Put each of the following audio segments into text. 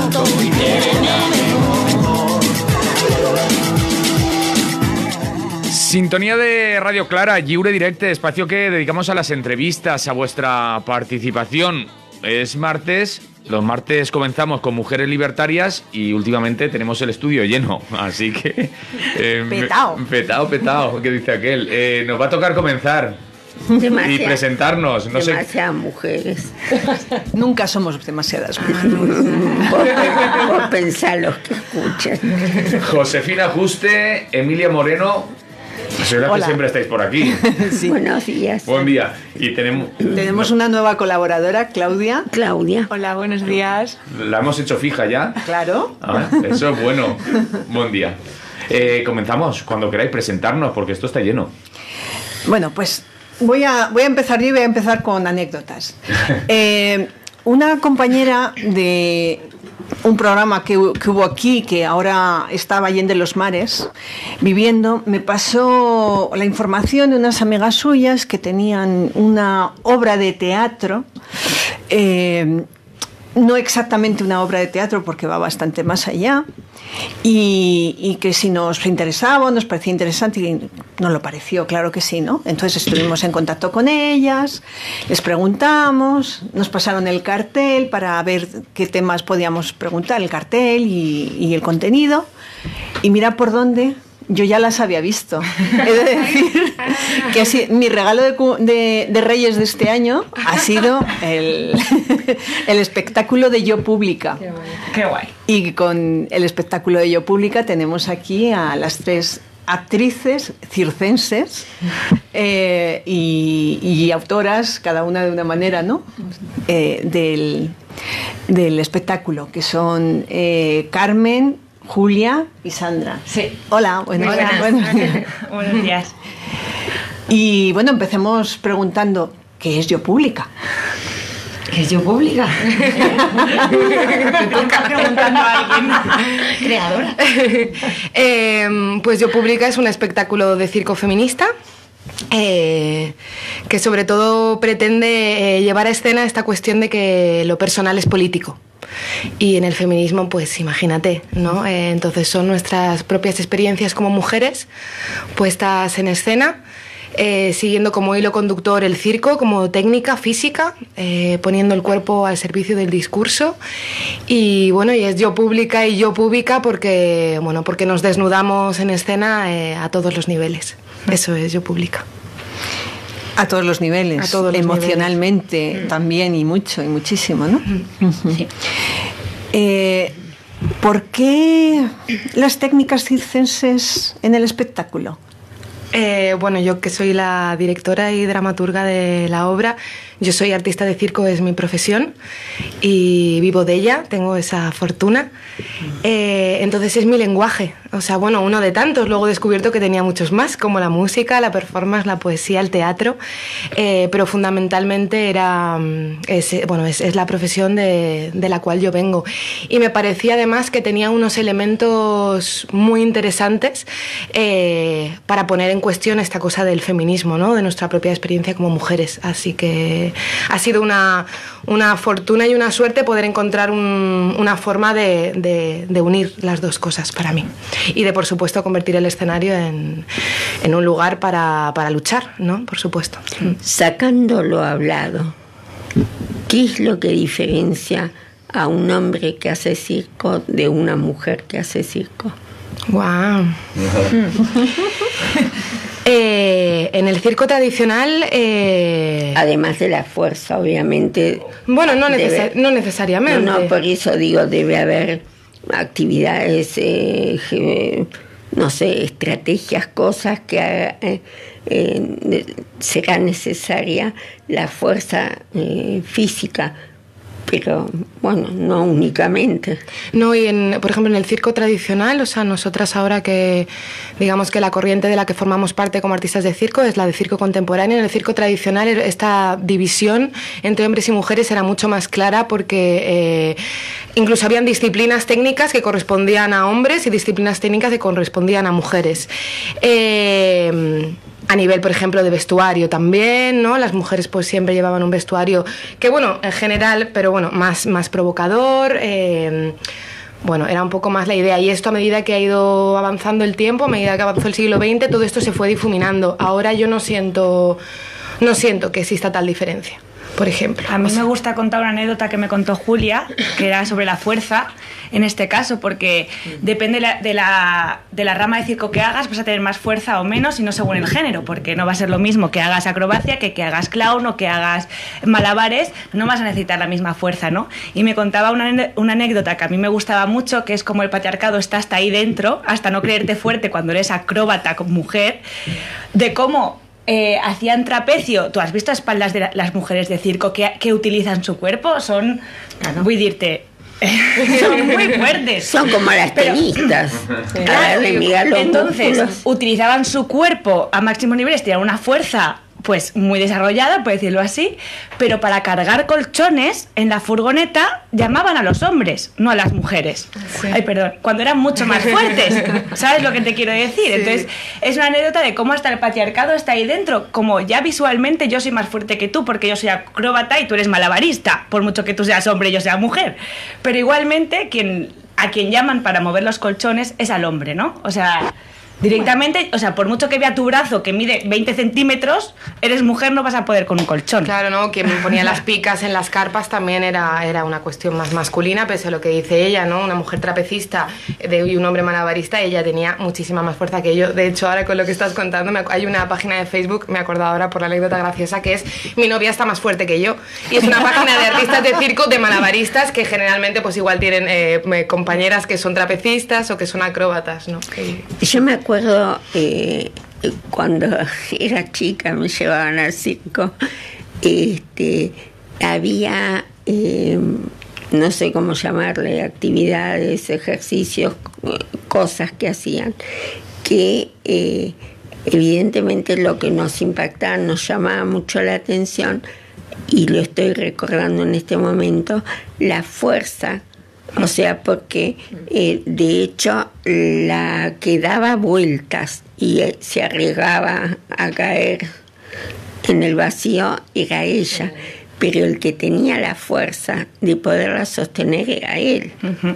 tanto y quiéreme mejor. Sintonía de Radio Clara, Lliure Directe, espacio que dedicamos a las entrevistas, a vuestra participación. Es martes, los martes comenzamos con Mujeres Libertarias y últimamente tenemos el estudio lleno, así que... Petao, que dice aquel. Nos va a tocar comenzar y presentarnos. No demasiadas mujeres. Nunca somos demasiadas mujeres. Por pensar los que escuchan. Josefina Juste, Emilia Moreno... Soy la que siempre estáis por aquí. Sí. Buenos días. Buen día. Y tenemos una nueva colaboradora, Claudia. Hola, buenos días. ¿La hemos hecho fija ya? Claro. Eso es bueno. Buen día. Comenzamos, cuando queráis presentarnos, porque esto está lleno. Bueno, pues voy a empezar yo y voy a empezar con anécdotas. Una compañera de un programa que hubo aquí, que ahora estaba allí en los mares, viviendo, me pasó la información de unas amigas suyas que tenían una obra de teatro, no exactamente una obra de teatro porque va bastante más allá, y que si nos interesaba, nos parecía interesante, y nos lo pareció, claro que sí, ¿no? Entonces estuvimos en contacto con ellas, les preguntamos, nos pasaron el cartel para ver qué temas podíamos preguntar, el cartel y el contenido, y mira por dónde... Yo ya las había visto. He de decir que así, mi regalo de Reyes de este año ha sido el espectáculo de Yo Pública. Qué guay. Y con el espectáculo de Yo Pública tenemos aquí a las 3 actrices circenses y autoras, cada una de una manera, ¿no? Del espectáculo, que son Carmen, Julia y Sandra. Sí. Hola, buenos días. Y bueno, empecemos preguntando, ¿qué es Yo Pública? ¿Qué es Yo Pública? Te toca preguntando a alguien. Creadora. Pues Yo Pública es un espectáculo de circo feminista que sobre todo pretende llevar a escena esta cuestión de que lo personal es político. Y en el feminismo, pues imagínate, ¿no? Entonces son nuestras propias experiencias como mujeres puestas en escena, siguiendo como hilo conductor el circo como técnica física, poniendo el cuerpo al servicio del discurso. Y bueno, y es Yo Pública y Yo Pública porque nos desnudamos en escena a todos los niveles. Eso es Yo Pública. A todos los niveles, emocionalmente también, y mucho, y muchísimo, ¿no? Sí. ¿Por qué las técnicas circenses en el espectáculo? Bueno, yo que soy la directora y dramaturga de la obra, yo soy artista de circo, es mi profesión y vivo de ella, tengo esa fortuna. Entonces es mi lenguaje, o sea, bueno, uno de tantos. Luego he descubierto que tenía muchos más, como la música, la performance, la poesía, el teatro, pero fundamentalmente es la profesión de la cual yo vengo. Y me parecía además que tenía unos elementos muy interesantes para poner en cuestión esta cosa del feminismo, ¿no? De nuestra propia experiencia como mujeres. Así que ha sido una fortuna y una suerte poder encontrar una forma de unir las dos cosas para mí. Y de, por supuesto, convertir el escenario en un lugar para luchar, ¿no? Por supuesto. Sacando lo hablado, ¿qué es lo que diferencia a un hombre que hace circo de una mujer que hace circo? ¡Guau! En el circo tradicional... Además de la fuerza, obviamente... Bueno, no necesariamente. No, por eso digo, debe haber actividades, no sé, estrategias, cosas que será necesaria la fuerza física. Pero, bueno, no únicamente. No, y por ejemplo, en el circo tradicional, o sea, nosotras ahora que, digamos que la corriente de la que formamos parte como artistas de circo es la de circo contemporáneo, en el circo tradicional esta división entre hombres y mujeres era mucho más clara porque incluso habían disciplinas técnicas que correspondían a hombres y disciplinas técnicas que correspondían a mujeres. A nivel, por ejemplo, de vestuario también, ¿no? Las mujeres pues siempre llevaban un vestuario que, bueno, en general, pero bueno, más provocador. Bueno, era un poco más la idea. Y esto, a medida que ha ido avanzando el tiempo, a medida que avanzó el siglo XX, todo esto se fue difuminando. Ahora yo no siento que exista tal diferencia, por ejemplo. A mí me gusta contar una anécdota que me contó Julia, que era sobre la fuerza, en este caso, porque depende de la rama de circo que hagas, vas a tener más fuerza o menos, y no según el género, porque no va a ser lo mismo que hagas acrobacia que hagas clown o que hagas malabares, no vas a necesitar la misma fuerza, ¿no? Y me contaba una anécdota que a mí me gustaba mucho, que es como el patriarcado está hasta ahí dentro, hasta no creerte fuerte cuando eres acróbata con mujer, de cómo hacían trapecio. ¿Tú has visto espaldas de las mujeres de circo que utilizan su cuerpo? Son, voy a decirte, son muy fuertes. Son como las tenistas. Claro, entonces utilizaban su cuerpo a máximo nivel, tiraban una fuerza pues muy desarrollada, por decirlo así, pero para cargar colchones en la furgoneta llamaban a los hombres, no a las mujeres. Sí. Ay, perdón, cuando eran mucho más fuertes. ¿Sabes lo que te quiero decir? Sí. Entonces, es una anécdota de cómo hasta el patriarcado está ahí dentro, como ya visualmente yo soy más fuerte que tú porque yo soy acróbata y tú eres malabarista, por mucho que tú seas hombre y yo sea mujer. Pero igualmente, a quien llaman para mover los colchones es al hombre, ¿no? O sea, directamente, o sea, por mucho que vea tu brazo que mide 20 centímetros, eres mujer, no vas a poder con un colchón. Claro, ¿no? Quien ponía las picas en las carpas también era una cuestión más masculina, pese a lo que dice ella, ¿no? Una mujer trapecista y un hombre malabarista, ella tenía muchísima más fuerza que yo. De hecho, ahora con lo que estás contando, hay una página de Facebook, me he acordado ahora por la anécdota graciosa, que es Mi novia está más fuerte que yo. Y es una página de artistas de circo, de malabaristas, que generalmente pues igual tienen compañeras que son trapecistas o que son acróbatas, ¿no? Yo me acuerdo cuando era chica, me llevaban al circo, había, no sé cómo llamarle, actividades, ejercicios, cosas que hacían, que evidentemente lo que nos impactaba, nos llamaba mucho la atención, y lo estoy recordando en este momento, la fuerza. O sea, porque de hecho la que daba vueltas y se arriesgaba a caer en el vacío era ella, pero el que tenía la fuerza de poderla sostener era él.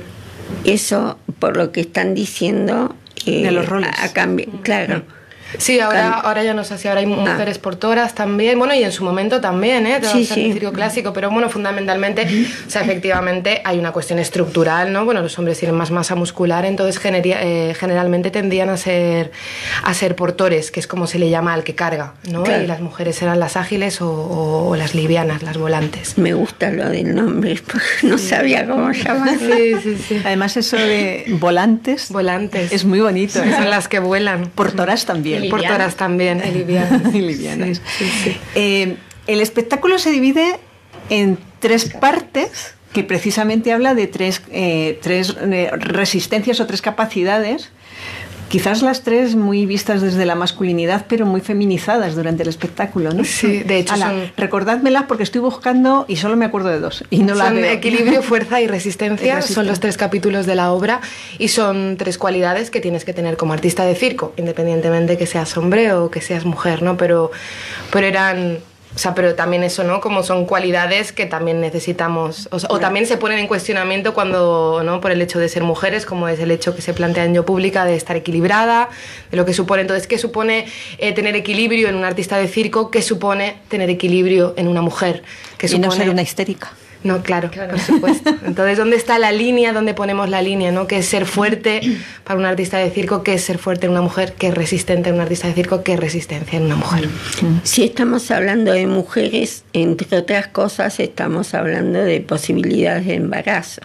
Eso, por lo que están diciendo, de los roles. A cambio, claro. Sí, ahora ya no sé si ahora hay mujeres portoras también, bueno, y en su momento también, sí, sí. El circo clásico, pero bueno, fundamentalmente, o sea, efectivamente hay una cuestión estructural, ¿no? Bueno, los hombres tienen más masa muscular, entonces generalmente tendían a ser portores, que es como se le llama al que carga, ¿no? Claro. Y las mujeres eran las ágiles o las livianas, las volantes. Me gusta lo del nombre, porque no sabía cómo llamarlo. Sí. Además eso de volantes es muy bonito. Son las que vuelan. Portoras también. Portoras también, y livianas. Sí. El espectáculo se divide en 3 partes, que precisamente habla de tres resistencias o 3 capacidades, quizás las 3 muy vistas desde la masculinidad, pero muy feminizadas durante el espectáculo, ¿no? Sí, de hecho recordádmelas porque estoy buscando y solo me acuerdo de 2 y no las veo. Equilibrio, fuerza y resistencia. Son los 3 capítulos de la obra y son 3 cualidades que tienes que tener como artista de circo, independientemente que seas hombre o que seas mujer, ¿no? Pero eran... O sea, pero también eso, ¿no? Como son cualidades que también necesitamos, o también se ponen en cuestionamiento cuando, ¿no? Por el hecho de ser mujeres, como es el hecho que se plantea en Yo Pública de estar equilibrada, de lo que supone. Entonces, ¿qué supone tener equilibrio en un artista de circo? ¿Qué supone tener equilibrio en una mujer? ¿Qué supone... Y no ser una histérica. No, claro, por supuesto. Entonces, ¿dónde está la línea? ¿Dónde ponemos la línea? ¿No? ¿Qué es ser fuerte para un artista de circo? ¿Qué es ser fuerte en una mujer? ¿Qué es resistente en un artista de circo? ¿Qué es resistencia en una mujer? Si estamos hablando de mujeres, entre otras cosas, estamos hablando de posibilidades de embarazo.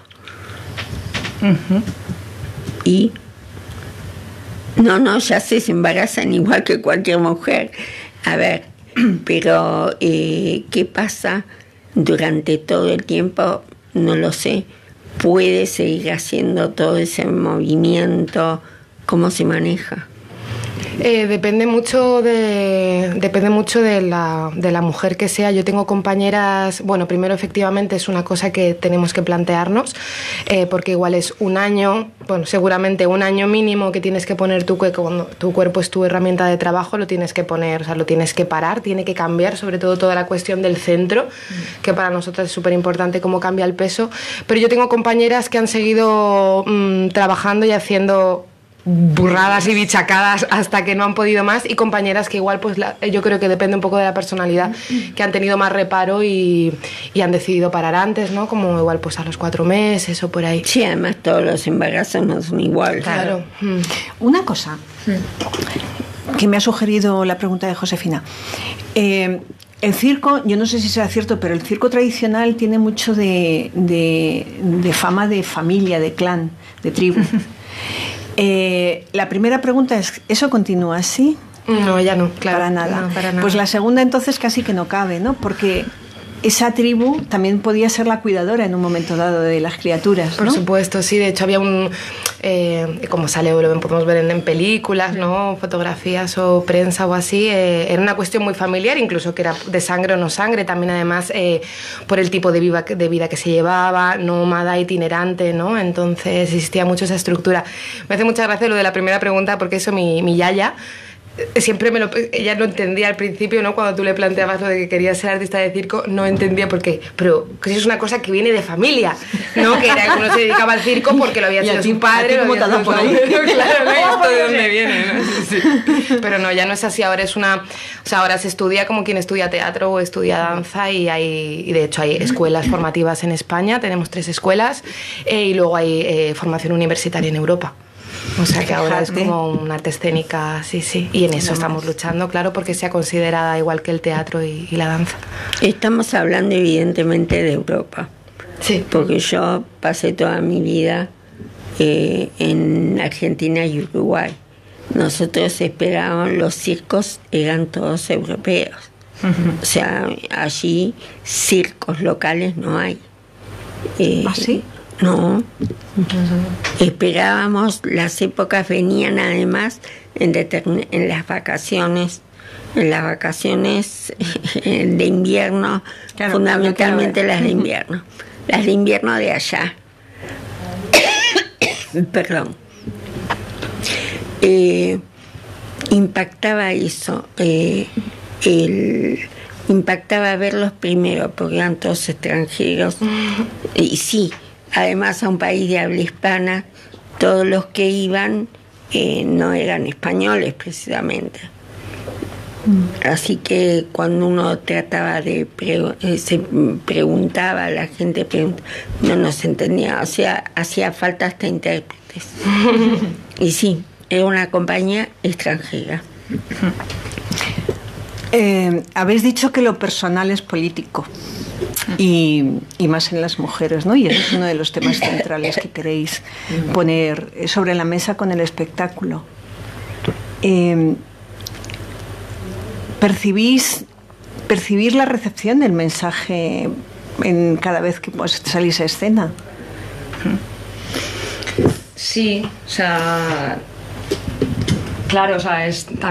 Y no, ya se embarazan igual que cualquier mujer. A ver, pero ¿qué pasa durante todo el tiempo? No lo sé. ¿Puede seguir haciendo todo ese movimiento? ¿Cómo se maneja? Depende mucho de la mujer que sea. Yo tengo compañeras, bueno, primero efectivamente es una cosa que tenemos que plantearnos, porque igual es un año, bueno, seguramente un año mínimo que tienes que poner cuando tu cuerpo es tu herramienta de trabajo, lo tienes que poner, o sea, lo tienes que parar, tiene que cambiar, sobre todo toda la cuestión del centro, que para nosotros es súper importante cómo cambia el peso. Pero yo tengo compañeras que han seguido trabajando y haciendo burradas y bichacadas hasta que no han podido más, y compañeras que igual pues yo creo que depende un poco de la personalidad, que han tenido más reparo y han decidido parar antes, ¿no? Como igual pues a los 4 meses o por ahí. Sí, además todos los embarazos no son iguales. Claro. Una cosa que me ha sugerido la pregunta de Josefina. El circo, yo no sé si será cierto, pero el circo tradicional tiene mucho de fama de familia, de clan, de tribu. La primera pregunta es, ¿eso continúa así? No, ya no, claro. Para nada. No, para nada. Pues la segunda entonces casi que no cabe, ¿no? Porque esa tribu también podía ser la cuidadora en un momento dado de las criaturas, ¿no? Por supuesto, sí. De hecho había como sale, lo podemos ver en películas, ¿no? Fotografías o prensa o así. Era una cuestión muy familiar, incluso que era de sangre o no sangre. También además por el tipo de vida que se llevaba, nómada, itinerante, ¿no? Entonces existía mucho esa estructura. Me hace mucha gracia lo de la primera pregunta, porque eso mi yaya siempre ella no entendía al principio, ¿no? Cuando tú le planteabas lo de que quería ser artista de circo, no entendía por qué, pero que eso es una cosa que viene de familia, ¿no? Que era que uno se dedicaba al circo porque lo había sido su padre, ¿cómo te ha dado por ahí? Claro, ¿no? ¿Y esto de dónde viene? ¿No? Sí. Pero no, ya no es así. Ahora es ahora se estudia como quien estudia teatro o estudia danza, y de hecho hay escuelas formativas en España, tenemos 3 escuelas, y luego hay formación universitaria en Europa. O sea que ahora es como una arte escénica, sí. Y en eso estamos luchando, claro, porque sea considerada igual que el teatro y la danza. Estamos hablando evidentemente de Europa. Sí. Porque yo pasé toda mi vida en Argentina y Uruguay. Nosotros esperábamos, los circos eran todos europeos. O sea, allí circos locales no hay. ¿Ah, sí? No. Esperábamos, las épocas venían además en las vacaciones de invierno, claro, fundamentalmente las de invierno. Las de invierno de allá. Perdón. Impactaba eso. Impactaba verlos primero, porque eran todos extranjeros. Y sí, además a un país de habla hispana, todos los que iban no eran españoles precisamente. Así que cuando uno trataba de se preguntaba, la gente no nos entendía, o sea, hacía falta hasta intérpretes. Y sí, era una compañía extranjera. Habéis dicho que lo personal es político. Y más en las mujeres, ¿no? Y ese es uno de los temas centrales que queréis poner sobre la mesa con el espectáculo. ¿Percibís la recepción del mensaje en cada vez que salís a escena? Sí, o sea, claro, o sea,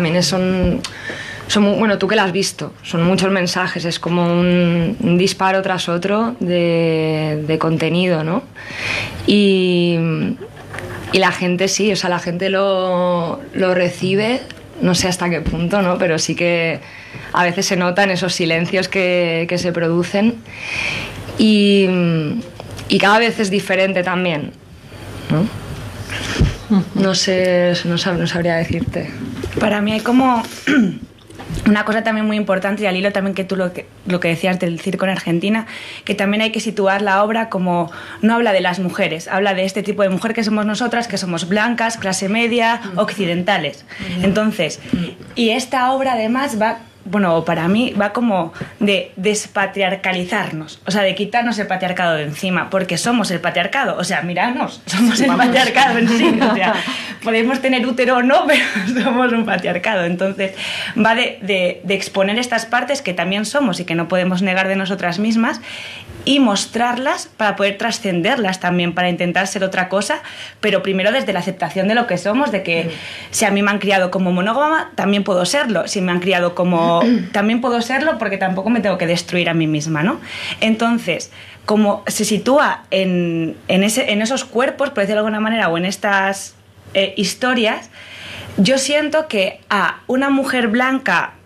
son bueno, tú que la has visto, son muchos mensajes, es como un disparo tras otro de contenido, ¿no? Y la gente sí, o sea, la gente lo recibe, no sé hasta qué punto, ¿no? Pero sí que a veces se notan esos silencios que se producen, y cada vez es diferente también, ¿no? No sé, no sabría decirte. Para mí hay como una cosa también muy importante, y al hilo también que tú lo que decías del circo en Argentina, que también hay que situar la obra como, no habla de las mujeres, habla de este tipo de mujer que somos nosotras, que somos blancas, clase media, occidentales. Entonces, y esta obra además va, bueno, para mí va como de despatriarcalizarnos, o sea, de quitarnos el patriarcado de encima, porque somos el patriarcado, o sea, míranos, somos el patriarcado en sí, o sea, podemos tener útero o no, pero somos un patriarcado. Entonces va de exponer estas partes que también somos y que no podemos negar de nosotras mismas, y mostrarlas para poder trascenderlas también, para intentar ser otra cosa, pero primero desde la aceptación de lo que somos, de que si a mí me han criado como monógama, también puedo serlo. Si me han criado como... también puedo serlo, porque tampoco me tengo que destruir a mí misma, ¿no? Entonces, como se sitúa en esos cuerpos, por decirlo de alguna manera, o en estas historias, yo siento que a una mujer blanca,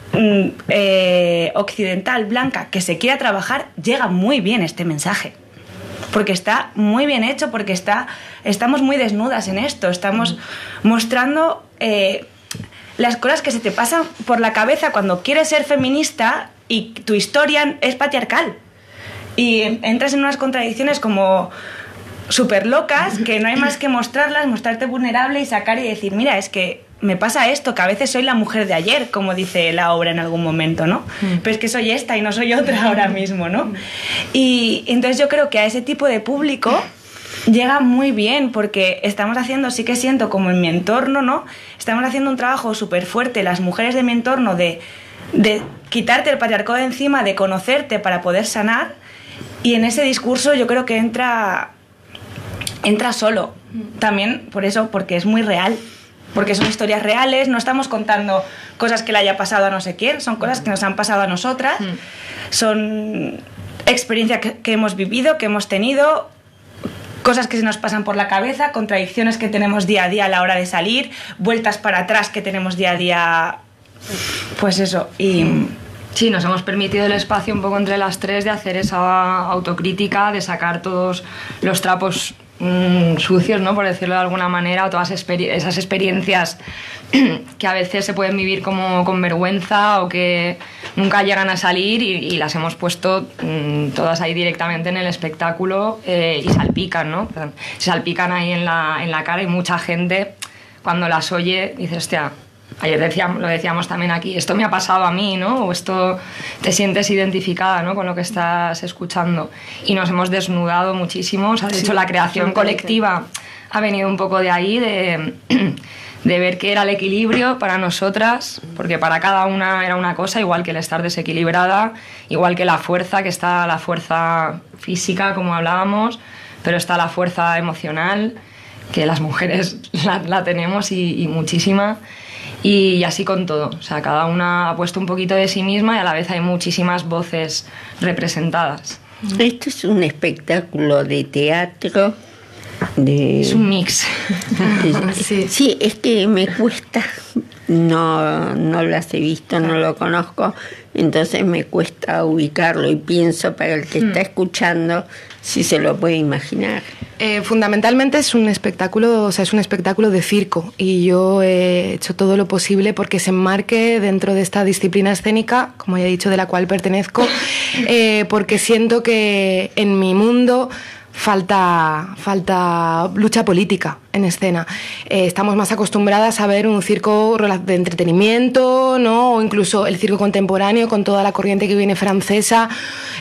occidental, blanca, que se quiera trabajar, llega muy bien este mensaje, porque está muy bien hecho, porque estamos muy desnudas en esto, estamos mostrando las cosas que se te pasan por la cabeza cuando quieres ser feminista y tu historia es patriarcal, y entras en unas contradicciones como súper locas, que no hay más que mostrarlas, mostrarte vulnerable y sacar y decir, mira, es que me pasa esto, que a veces soy la mujer de ayer, como dice la obra en algún momento, ¿no? Pero es que soy esta y no soy otra ahora mismo, ¿no? Y entonces yo creo que a ese tipo de público llega muy bien, porque estamos haciendo, sí que siento como en mi entorno, ¿no? Estamos haciendo un trabajo súper fuerte, las mujeres de mi entorno, de quitarte el patriarcado de encima, de conocerte para poder sanar, y en ese discurso yo creo que entra solo. También por eso, porque es muy real. Porque son historias reales, no estamos contando cosas que le haya pasado a no sé quién, son cosas que nos han pasado a nosotras, son experiencias que hemos vivido, que hemos tenido, cosas que se nos pasan por la cabeza, contradicciones que tenemos día a día a la hora de salir, vueltas para atrás que tenemos día a día, pues eso. Y sí, nos hemos permitido el espacio un poco entre las tres de hacer esa autocrítica, de sacar todos los trapos sucios, ¿no? Por decirlo de alguna manera, o todas esas experiencias que a veces se pueden vivir como con vergüenza o que nunca llegan a salir, y las hemos puesto todas ahí directamente en el espectáculo, y salpican, ¿no? Se salpican ahí en la cara, y mucha gente cuando las oye dice, hostia, ayer lo decíamos también aquí, esto me ha pasado a mí, ¿no? O esto, te sientes identificada, ¿no?, con lo que estás escuchando. Y nos hemos desnudado muchísimo. O sea, de hecho, la creación colectiva ha venido un poco de ahí, de ver qué era el equilibrio para nosotras, porque para cada una era una cosa, igual que el estar desequilibrada, igual que la fuerza, que está la fuerza física, como hablábamos, pero está la fuerza emocional, que las mujeres la tenemos, y muchísima. Y así con todo, o sea, cada una ha puesto un poquito de sí misma, y a la vez hay muchísimas voces representadas. Esto es un espectáculo de teatro. Es un mix. Sí, es que me cuesta, no las he visto, no lo conozco, entonces me cuesta ubicarlo, y pienso para el que está escuchando si se lo puede imaginar. Fundamentalmente es un espectáculo, o sea, es un espectáculo de circo, y yo he hecho todo lo posible porque se enmarque dentro de esta disciplina escénica, como ya he dicho, de la cual pertenezco, porque siento que en mi mundo falta lucha política en escena. Estamos más acostumbradas a ver un circo de entretenimiento, ¿no? O incluso el circo contemporáneo, con toda la corriente que viene francesa,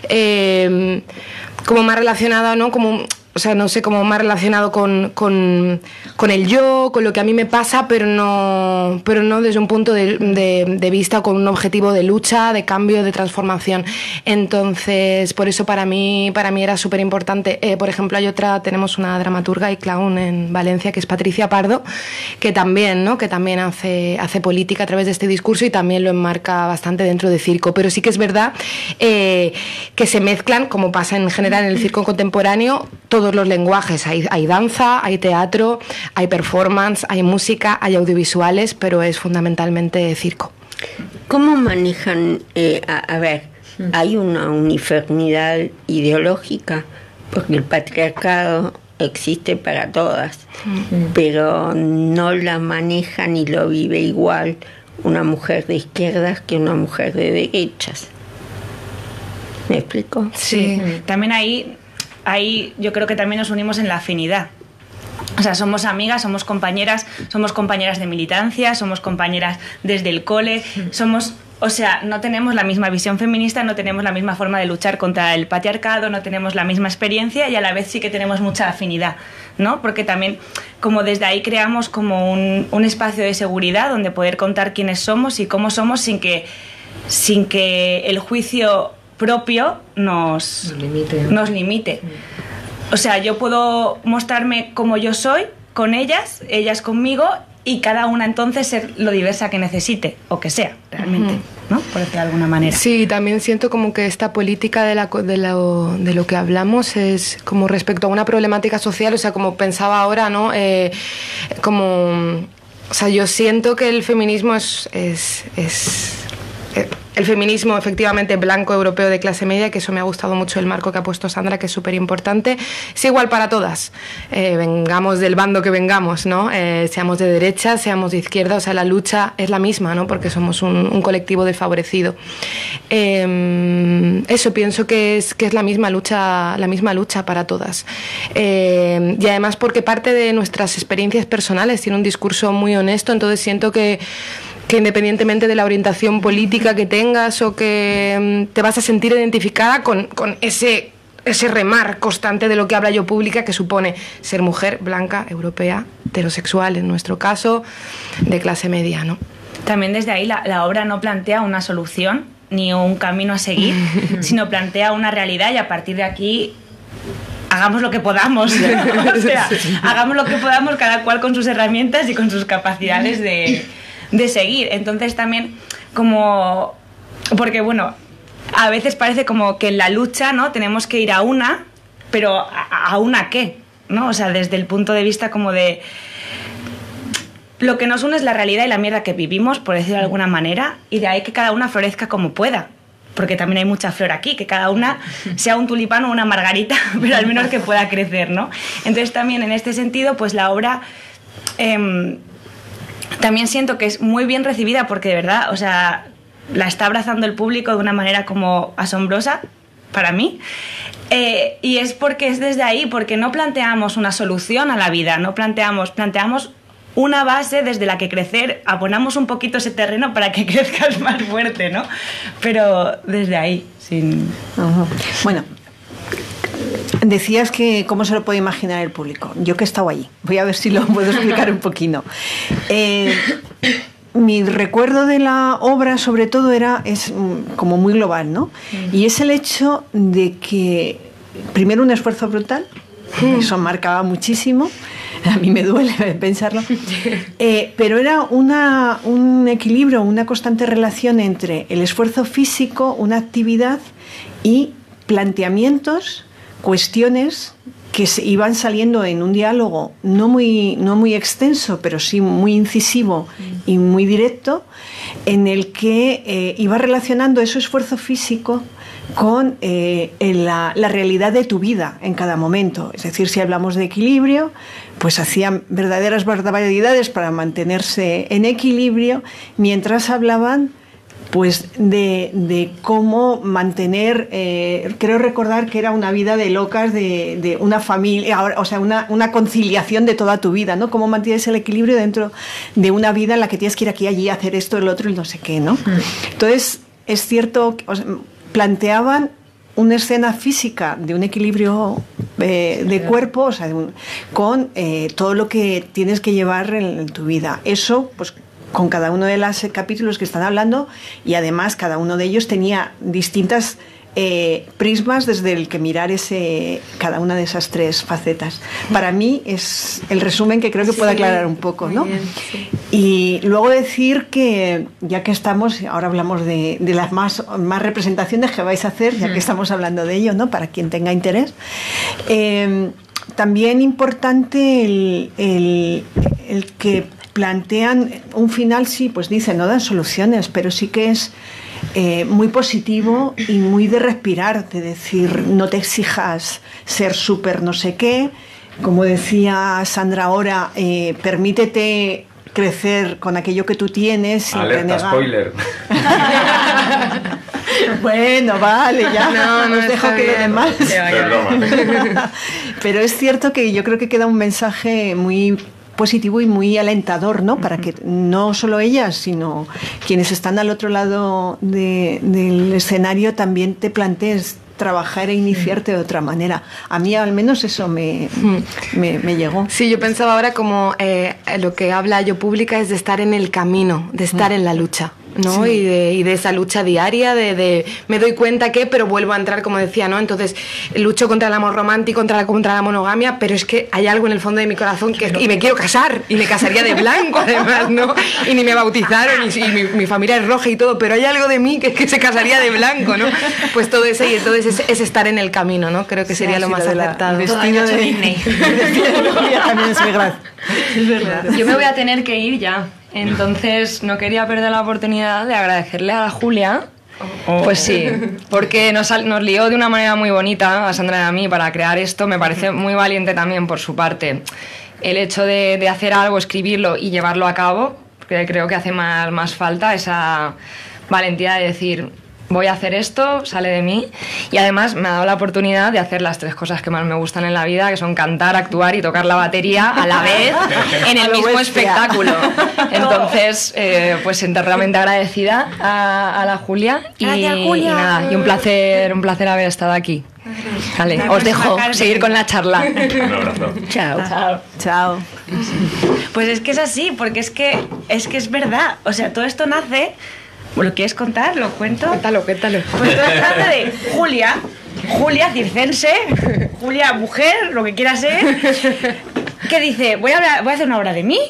como más relacionada, ¿no? Como, o sea, no sé, como más relacionado con el yo, con lo que a mí me pasa, pero no desde un punto de vista, con un objetivo de lucha, de cambio, de transformación. Entonces, por eso para mí era súper importante. Por ejemplo, tenemos una dramaturga y clown en Valencia, que es Patricia Pardo, que también hace política a través de este discurso, y también lo enmarca bastante dentro de circo. Pero sí que es verdad que se mezclan, como pasa en general en el circo contemporáneo, todos los lenguajes. Hay danza, hay teatro, hay performance, hay música, hay audiovisuales, pero es fundamentalmente circo. ¿Cómo manejan, hay una uniformidad ideológica? Porque el patriarcado existe para todas, pero no la maneja ni lo vive igual una mujer de izquierdas que una mujer de derechas. ¿Me explico? Sí, también ahí yo creo que también nos unimos en la afinidad. O sea, somos amigas, somos compañeras de militancia, somos compañeras desde el cole, somos O sea, no tenemos la misma visión feminista, no tenemos la misma forma de luchar contra el patriarcado, no tenemos la misma experiencia y a la vez sí que tenemos mucha afinidad, ¿no? Porque también como desde ahí creamos como un espacio de seguridad donde poder contar quiénes somos y cómo somos sin que el juicio propio nos limite. O sea, yo puedo mostrarme como yo soy con ellas conmigo, y cada una entonces ser lo diversa que necesite o que sea realmente, ¿no? Por decirlo de alguna manera. Sí, también siento como que esta política de lo que hablamos es como respecto a una problemática social, o sea, como pensaba ahora, ¿no? O sea, yo siento que el feminismo el feminismo efectivamente blanco europeo de clase media, que eso me ha gustado mucho el marco que ha puesto Sandra, que es súper importante, es igual para todas, vengamos del bando que vengamos, ¿no? Seamos de derecha, seamos de izquierda, o sea, la lucha es la misma, ¿no? Porque somos un colectivo desfavorecido. Eso pienso que es la misma lucha para todas. Y además porque parte de nuestras experiencias personales tiene un discurso muy honesto, entonces siento que independientemente de la orientación política que tengas o que te vas a sentir identificada con ese remar constante de lo que habla Yo Pública, que supone ser mujer, blanca, europea, heterosexual, en nuestro caso, de clase media, ¿no? También desde ahí la obra no plantea una solución ni un camino a seguir, sino plantea una realidad y a partir de aquí hagamos lo que podamos. O sea, hagamos lo que podamos cada cual con sus herramientas y con sus capacidades de seguir. Entonces también como... Porque bueno, a veces parece como que en la lucha, ¿no? Tenemos que ir a una, pero ¿a una qué? ¿No? O sea, desde el punto de vista como de... Lo que nos une es la realidad y la mierda que vivimos, por decirlo de alguna manera, y de ahí que cada una florezca como pueda. Porque también hay mucha flor aquí, que cada una sea un tulipán o una margarita, pero al menos que pueda crecer, ¿no? Entonces también en este sentido, pues la obra... también siento que es muy bien recibida porque de verdad, o sea, la está abrazando el público de una manera como asombrosa para mí. Y es porque es desde ahí, porque no planteamos una solución a la vida, no planteamos una base desde la que crecer, abonamos un poquito ese terreno para que crezcas más fuerte, ¿no? Pero desde ahí, sin... Bueno, decías que cómo se lo puede imaginar el público. Yo que he estado allí, voy a ver si lo puedo explicar un poquito. Mi recuerdo de la obra sobre todo es como muy global, ¿no? Y es el hecho de que primero un esfuerzo brutal, eso marcaba muchísimo. A mí me duele pensarlo, pero era un equilibrio, una constante relación entre el esfuerzo físico, una actividad y planteamientos, cuestiones que iban saliendo en un diálogo no muy extenso, pero sí muy incisivo y muy directo, en el que iba relacionando ese esfuerzo físico con la realidad de tu vida en cada momento. Es decir, si hablamos de equilibrio, pues hacían verdaderas barbaridades para mantenerse en equilibrio, mientras hablaban pues de cómo mantener, creo recordar que era una vida de locas, de una familia, o sea, una conciliación de toda tu vida, ¿no? Cómo mantienes el equilibrio dentro de una vida en la que tienes que ir aquí, allí, hacer esto, el otro y no sé qué, ¿no? Entonces, es cierto, o sea, planteaban una escena física de un equilibrio de cuerpo, o sea, con todo lo que tienes que llevar en tu vida. Eso, pues, con cada uno de los capítulos que están hablando, y además cada uno de ellos tenía distintas prismas desde el que mirar cada una de esas tres facetas. Para mí es el resumen que creo que puede aclarar un poco, ¿no? Bien, sí. Y luego decir que, ya que estamos, ahora hablamos de las más representaciones que vais a hacer, ya que estamos hablando de ello, ¿no? Para quien tenga interés. También importante el que plantean un final, sí, pues dicen, no dan soluciones, pero sí que es muy positivo y muy de respirar, de decir, no te exijas ser súper no sé qué, como decía Sandra ahora, permítete crecer con aquello que tú tienes sin alerta renegar. Spoiler. Bueno, vale, ya no os dejo que lo demás. Perdón. Pero es cierto que yo creo que queda un mensaje muy positivo y muy alentador, ¿no? Para que no solo ellas, sino quienes están al otro lado del escenario también te plantees trabajar e iniciarte de otra manera. A mí al menos eso me llegó. Sí, yo pensaba ahora como lo que habla Yo Pública es de estar en el camino, de estar en la lucha, ¿no? Sí. Y de esa lucha diaria, de me doy cuenta que, pero vuelvo a entrar, como decía, ¿no? Entonces lucho contra el amor romántico, contra la monogamia, pero es que hay algo en el fondo de mi corazón y me quiero casar, y me casaría de blanco además, ¿no? Y ni me bautizaron, y mi familia es roja y todo, pero hay algo de mí que es que se casaría de blanco, ¿no? Pues todo eso, y entonces es estar en el camino, ¿no? Creo que sería lo más acertado. El destino de Disney. También es verdad. Es verdad. Yo me voy a tener que ir ya. Entonces no quería perder la oportunidad de agradecerle a la Julia. Pues sí, porque nos lió de una manera muy bonita a Sandra y a mí para crear esto. Me parece muy valiente también por su parte el hecho de hacer algo, escribirlo y llevarlo a cabo, porque creo que hace más falta esa valentía de decir: voy a hacer esto, sale de mí. Y además me ha dado la oportunidad de hacer las 3 cosas que más me gustan en la vida, que son cantar, actuar y tocar la batería a la vez en el mismo espectáculo. Entonces, pues eternamente agradecida a la Julia. Gracias, Julia. Y nada, y un placer haber estado aquí. Vale, os dejo seguir con la charla. Un abrazo. Chao. Pues es que es así, porque es que es verdad. O sea, todo esto nace... ¿Lo quieres contar? ¿Lo cuento? Cuéntalo. Pues todo trata de Julia circense, Julia mujer, lo que quiera ser, que dice, voy a hacer una obra de mí.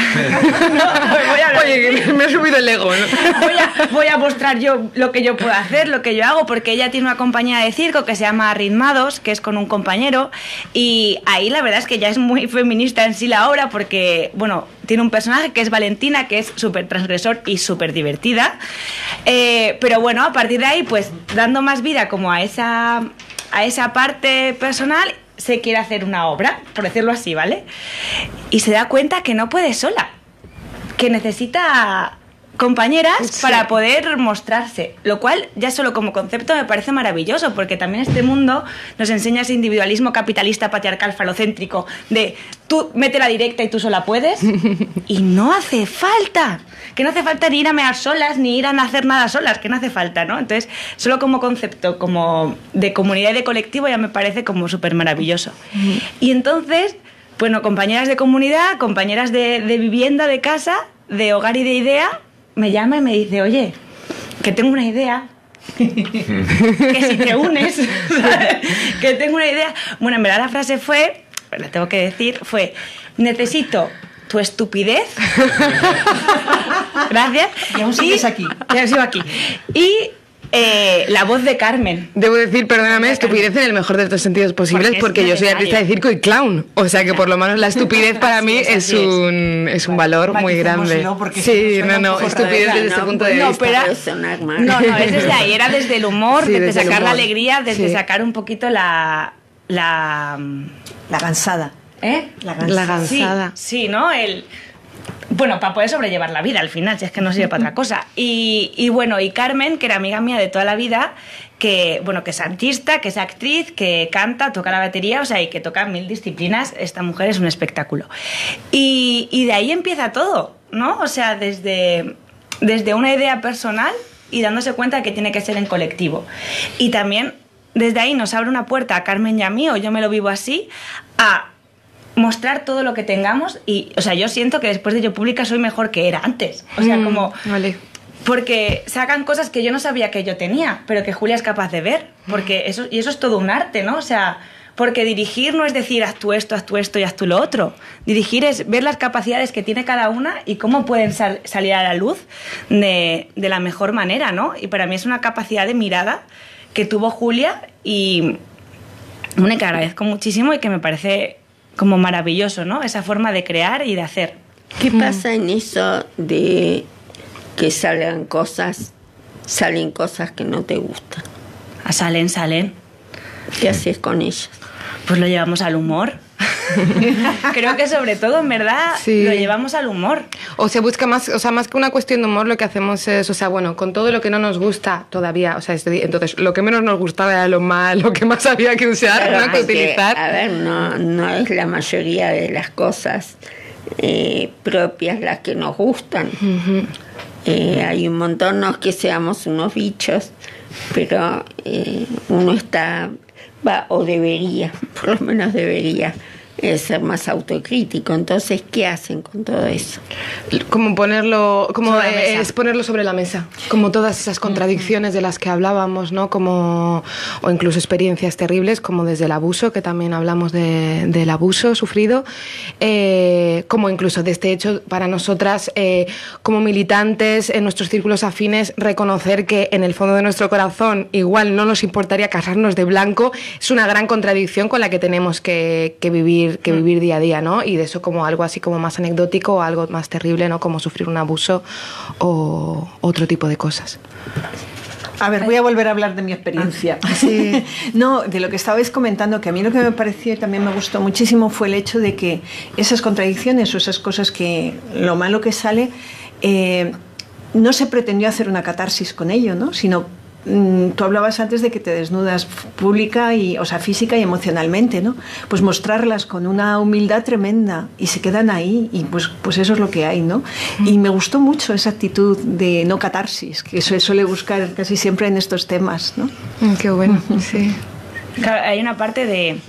Oye, me ha subido el ego, ¿no? Voy a mostrar yo lo que yo puedo hacer, lo que yo hago, porque ella tiene una compañía de circo que se llama Ritmados, que es con un compañero, y ahí la verdad es que ya es muy feminista en sí la obra, porque, bueno, tiene un personaje que es Valentina, que es súper transgresor y súper divertida, pero bueno, a partir de ahí, pues, dando más vida como a esa parte personal, se quiere hacer una obra, por decirlo así, ¿vale? Y se da cuenta que no puede sola, que necesita compañeras para poder mostrarse, lo cual ya solo como concepto me parece maravilloso, porque también este mundo nos enseña ese individualismo capitalista, patriarcal, falocéntrico, de tú mete la directa y tú sola puedes, y no hace falta, que no hace falta ni ir a mear solas, ni ir a hacer nada solas, que no hace falta, ¿no? Entonces, solo como concepto, como de comunidad y de colectivo, ya me parece como súper maravilloso. Y entonces, bueno, compañeras de comunidad, compañeras de vivienda, de casa, de hogar y de idea, me llama y me dice, oye, que tengo una idea, que si te unes, ¿sabes? Que tengo una idea. Bueno, en verdad la frase fue, la tengo que decir, fue, necesito tu estupidez. Gracias. Y aún sigues aquí. Ya sigo aquí. Y la voz de Carmen. Debo decir, perdóname, estupidez en el mejor de los sentidos posibles, porque yo soy artista de circo y clown. O sea que por lo menos la estupidez para mí es un valor muy grande. Sí, estupidez desde ese punto de vista. No, es desde ahí, era desde el humor, sí, desde sacar la alegría, desde sacar un poquito la gansada. La gansada. Sí, ¿no? Bueno, para poder sobrellevar la vida al final, si es que no sirve para otra cosa. Y bueno, y Carmen, que era amiga mía de toda la vida, que es artista, que es actriz, que canta, toca la batería, o sea, y que toca 1000 disciplinas. Esta mujer es un espectáculo. Y de ahí empieza todo, ¿no? O sea, desde una idea personal y dándose cuenta que tiene que ser en colectivo. Y también desde ahí nos abre una puerta a Carmen y a mí, o yo me lo vivo así, a mostrar todo lo que tengamos. Y, o sea, yo siento que después de Yo Pública soy mejor que era antes. O sea, como... Vale. Porque sacan cosas que yo no sabía que yo tenía, pero que Julia es capaz de ver. Porque eso es todo un arte, ¿no? O sea, porque dirigir no es decir haz tú esto y haz tú lo otro. Dirigir es ver las capacidades que tiene cada una y cómo pueden salir a la luz de la mejor manera, ¿no? Y para mí es una capacidad de mirada que tuvo Julia y bueno, que agradezco muchísimo y que me parece como maravilloso, ¿no? Esa forma de crear y de hacer. ¿Qué pasa en eso de que salen cosas que no te gustan? Salen. ¿Qué haces con ellas? Pues lo llevamos al humor. Creo que sobre todo, en verdad, sí, lo llevamos al humor. O se busca más, o sea, más que una cuestión de humor, lo que hacemos es, o sea, bueno, con todo lo que no nos gusta todavía, o sea, entonces lo que menos nos gustaba era lo que más había que usar, claro, ¿no? Que utilizar. A ver, no es la mayoría de las cosas propias las que nos gustan. Hay un montón, no es que seamos unos bichos, pero uno o debería, por lo menos debería ser más autocrítico. Entonces, ¿qué hacen con todo eso? Como ponerlo, es ponerlo sobre la mesa, como todas esas contradicciones de las que hablábamos, ¿no? Como, o incluso experiencias terribles, como desde el abuso, que también hablamos del abuso sufrido, como incluso de este hecho para nosotras, como militantes en nuestros círculos afines, reconocer que en el fondo de nuestro corazón igual no nos importaría casarnos de blanco, es una gran contradicción con la que tenemos que vivir día a día, ¿no? Y de eso como algo así como más anecdótico o algo más terrible, ¿no? Como sufrir un abuso o otro tipo de cosas. A ver, voy a volver a hablar de mi experiencia. Sí. No, de lo que estabais comentando, que a mí lo que me pareció y también me gustó muchísimo fue el hecho de que esas contradicciones o esas cosas que lo malo que sale, no se pretendió hacer una catarsis con ello, ¿no? Sino tú hablabas antes de que te desnudas física y emocionalmente, ¿no? Pues mostrarlas con una humildad tremenda y se quedan ahí y pues eso es lo que hay, ¿no? Y me gustó mucho esa actitud de no catarsis, que se suele buscar casi siempre en estos temas, ¿no? Qué bueno, sí. Claro, hay una parte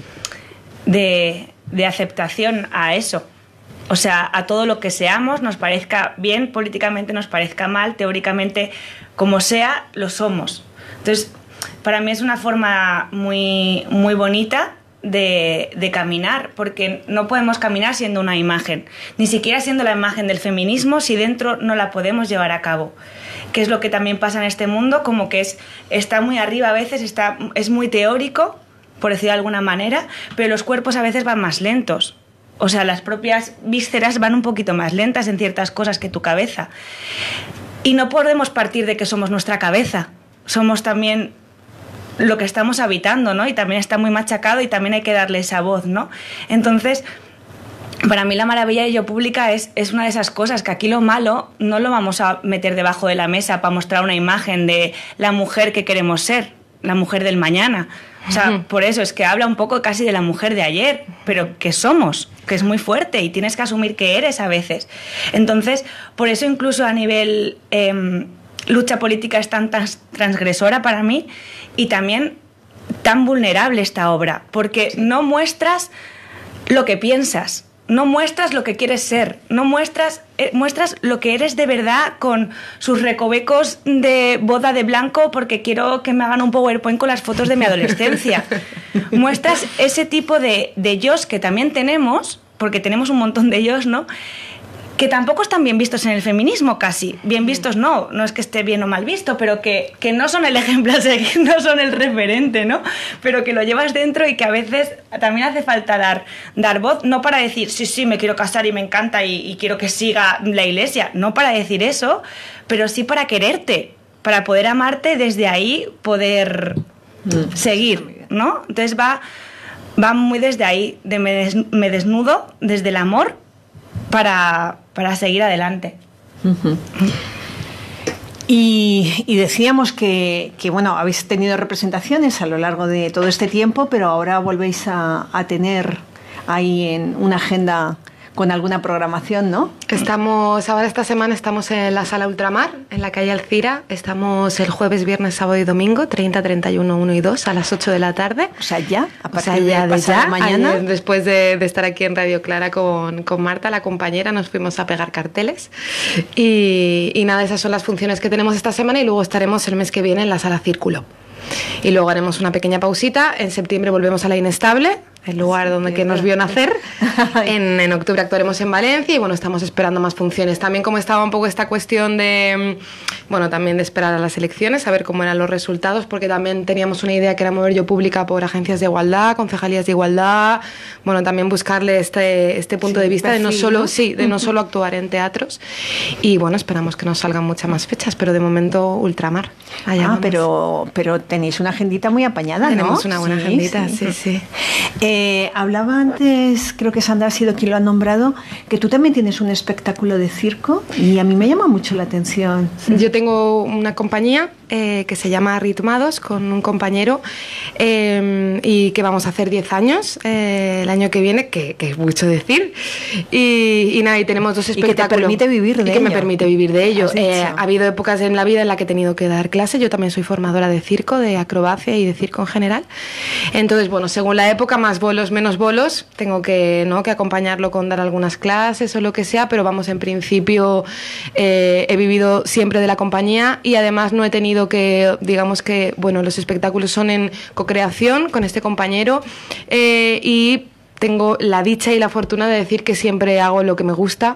de aceptación a eso. O sea, a todo lo que seamos, nos parezca bien, políticamente nos parezca mal, teóricamente, como sea, lo somos. Entonces, para mí es una forma muy, muy bonita de caminar, porque no podemos caminar siendo una imagen, ni siquiera siendo la imagen del feminismo si dentro no la podemos llevar a cabo. Que es lo que también pasa en este mundo, como que está muy arriba a veces, es muy teórico, por decirlo de alguna manera, pero los cuerpos a veces van más lentos. O sea, las propias vísceras van un poquito más lentas en ciertas cosas que tu cabeza. Y no podemos partir de que somos nuestra cabeza. Somos también lo que estamos habitando, ¿no? Y también está muy machacado y también hay que darle esa voz, ¿no? Entonces, para mí la maravilla de Yo Pública es una de esas cosas que aquí lo malo no lo vamos a meter debajo de la mesa para mostrar una imagen de la mujer que queremos ser, la mujer del mañana. O sea, por eso es que habla un poco casi de la mujer de ayer, pero que somos, que es muy fuerte y tienes que asumir que eres a veces. Entonces, por eso incluso a nivel lucha política es tan transgresora para mí y también tan vulnerable esta obra, porque no muestras lo que piensas, no muestras lo que quieres ser, no muestras lo que eres de verdad con sus recovecos de boda de blanco porque quiero que me hagan un PowerPoint con las fotos de mi adolescencia. Muestras ese tipo de yos que también tenemos, porque tenemos un montón de yos, ¿no? Que tampoco están bien vistos en el feminismo casi. Bien vistos no es que esté bien o mal visto, pero que no son el ejemplo a seguir, no son el referente, ¿no? Pero que lo llevas dentro y que a veces también hace falta dar voz, no para decir, sí, me quiero casar y me encanta y quiero que siga la iglesia, no para decir eso, pero sí para quererte, para poder amarte, desde ahí poder seguir, ¿no? Entonces va muy desde ahí, me desnudo desde el amor para seguir adelante. Y decíamos que bueno, habéis tenido representaciones a lo largo de todo este tiempo, pero ahora volvéis a tener ahí en una agenda con alguna programación, ¿no? Ahora esta semana estamos en la Sala Ultramar, en la calle Alcira. Estamos el jueves, viernes, sábado y domingo, 30, 31, 1 y 2, a las 8 de la tarde. O sea, ya, a partir de pasado mañana. Ayer, después de estar aquí en Radio Clara con Marta, la compañera, nos fuimos a pegar carteles. Y nada, esas son las funciones que tenemos esta semana y luego estaremos el mes que viene en la Sala Círculo. Y luego haremos una pequeña pausita. En septiembre volvemos a La Inestable, el lugar que nos vio nacer. En octubre actuaremos en Valencia y bueno, estamos esperando más funciones. También como estaba un poco esta cuestión de, bueno, también de esperar a las elecciones, a ver cómo eran los resultados, porque también teníamos una idea que era mover Yo Pública por agencias de igualdad, concejalías de igualdad, bueno, también buscarle este punto de vista perfil, de no solo actuar en teatros. Y bueno, esperamos que nos salgan muchas más fechas, pero de momento Ultramar. Pero tenéis una agendita muy apañada, ¿no? Tenemos una buena agendita, sí. Hablaba antes, creo que Sandra ha sido quien lo ha nombrado, que tú también tienes un espectáculo de circo y a mí me llama mucho la atención. Yo tengo una compañía que se llama Ritmados, con un compañero, y que vamos a hacer 10 años el año que viene, que es mucho decir. Y nada, y tenemos 2 espectáculos. Y que te permite vivir de ello. Que me permite vivir de ello. Ha habido épocas en la vida en la que he tenido que dar clases. Yo también soy formadora de circo, de acrobacia y de circo en general. Entonces, bueno, según la época, más bolos, menos bolos, tengo que acompañarlo con dar algunas clases o lo que sea, pero vamos, en principio he vivido siempre de la compañía y además no he tenido que, digamos que, bueno, los espectáculos son en co-creación con este compañero y tengo la dicha y la fortuna de decir que siempre hago lo que me gusta.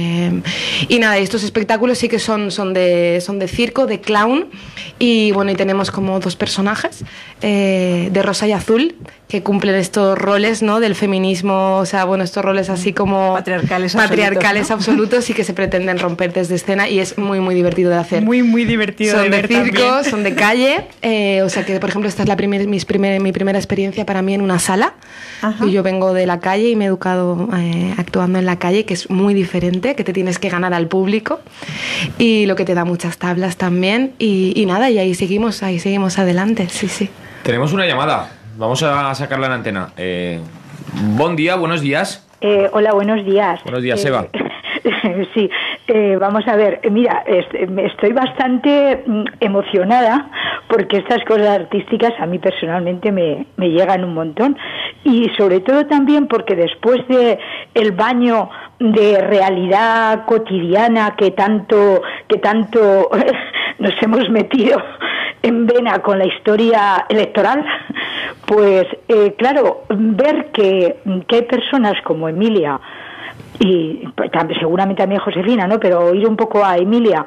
Y nada, estos espectáculos sí que son de circo, de clown. Y bueno, y tenemos como 2 personajes, de rosa y azul, que cumplen estos roles, ¿no?, del feminismo, o sea, bueno, estos roles así como patriarcales absolutos y que se pretenden romper desde escena, y es muy, muy divertido de hacer. Muy, muy divertido. Son de circo, también. Son de calle, o sea que, por ejemplo, esta es mi primera experiencia para mí en una sala. Ajá. Y yo vengo de la calle y me he educado actuando en la calle, que es muy diferente, que te tienes que ganar al público y lo que te da muchas tablas también, y nada, y ahí seguimos adelante, sí, sí. Tenemos una llamada, vamos a sacarla en antena. Buen día, buenos días. Hola, buenos días. Buenos días, Eva. Sí, vamos a ver, mira, estoy bastante emocionada porque estas cosas artísticas a mí personalmente me llegan un montón, y sobre todo también porque después de el baño de realidad cotidiana que tanto nos hemos metido en vena con la historia electoral, pues claro, ver que hay personas como Emilia y seguramente también Josefina, ¿no?, pero ir un poco a Emilia,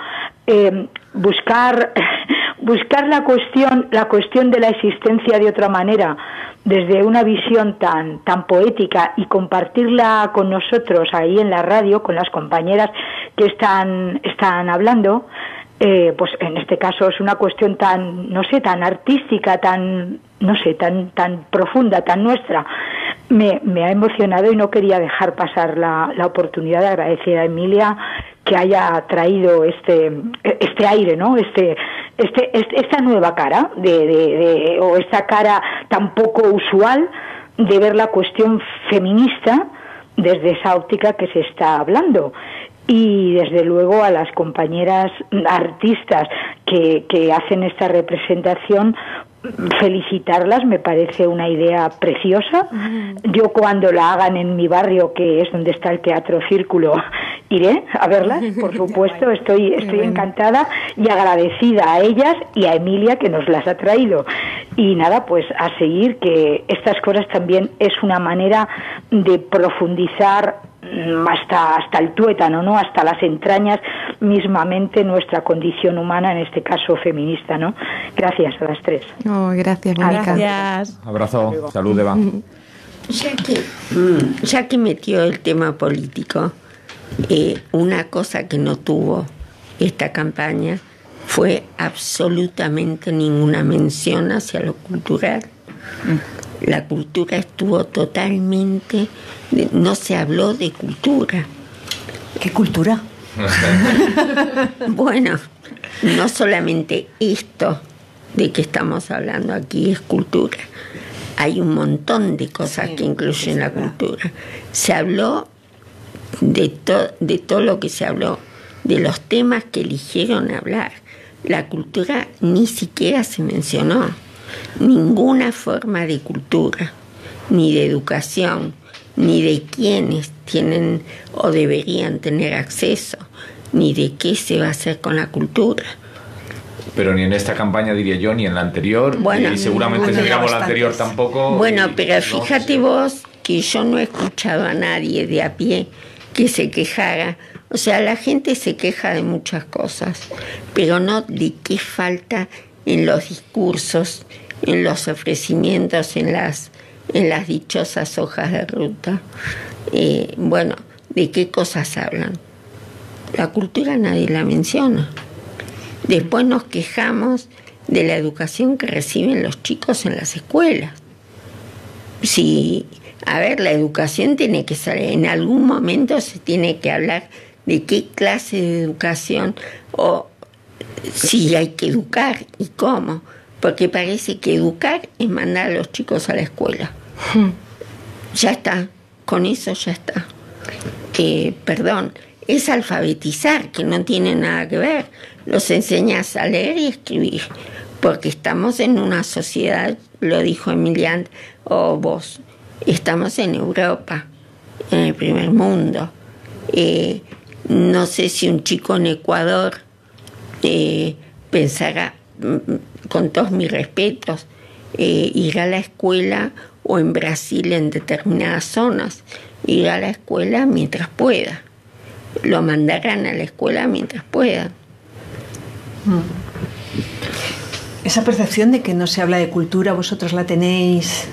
buscar la cuestión de la existencia de otra manera, desde una visión tan poética, y compartirla con nosotros ahí en la radio, con las compañeras que están hablando. Pues en este caso es una cuestión tan artística, tan profunda, tan nuestra. Me ha emocionado y no quería dejar pasar la oportunidad de agradecer a Emilia que haya traído este aire, ¿no? Esta nueva cara o esta cara tan poco usual de ver la cuestión feminista desde esa óptica que se está hablando. Y desde luego a las compañeras artistas que hacen esta representación, felicitarlas, me parece una idea preciosa. Yo cuando la hagan en mi barrio, que es donde está el Teatro Círculo, iré a verlas, por supuesto. Estoy encantada y agradecida a ellas y a Emilia que nos las ha traído. Y nada, pues a seguir, que estas cosas también es una manera de profundizar hasta el tuétano, ¿no?, hasta las entrañas mismamente nuestra condición humana, en este caso feminista, ¿no? Gracias a las 3. No, gracias, Mónica. Gracias. Abrazo, salud, Eva. Ya que metió el tema político, una cosa que no tuvo esta campaña fue absolutamente ninguna mención hacia lo cultural. La cultura estuvo totalmente... No se habló de cultura. ¿Qué cultura? Bueno, no solamente esto de que estamos hablando aquí es cultura. Hay un montón de cosas que incluyen la cultura. Se habló de todo lo que se habló, de los temas que eligieron hablar. La cultura ni siquiera se mencionó. Ninguna forma de cultura, ni de educación, ni de quienes tienen o deberían tener acceso, ni de qué se va a hacer con la cultura. Pero ni en esta campaña, diría yo, ni en la anterior, y seguramente si miramos la anterior tampoco. Bueno, pero fíjate vos que yo no he escuchado a nadie de a pie que se quejara. O sea, la gente se queja de muchas cosas, pero no de qué falta en los discursos, en los ofrecimientos, en las dichosas hojas de ruta. Bueno, ¿de qué cosas hablan? La cultura nadie la menciona. Después nos quejamos de la educación que reciben los chicos en las escuelas. Sí, a ver, la educación tiene que ser, en algún momento se tiene que hablar de qué clase de educación o si hay que educar y cómo, porque parece que educar es mandar a los chicos a la escuela. Ya está, con eso ya está. Perdón, es alfabetizar, que no tiene nada que ver. Los enseñas a leer y escribir, porque estamos en una sociedad, lo dijo Emilian o vos, estamos en Europa, en el primer mundo. No sé si un chico en Ecuador pensará, con todos mis respetos, ir a la escuela, o en Brasil en determinadas zonas, ir a la escuela mientras pueda. Lo mandarán a la escuela mientras puedan. Esa percepción de que no se habla de cultura, ¿vosotros la tenéis?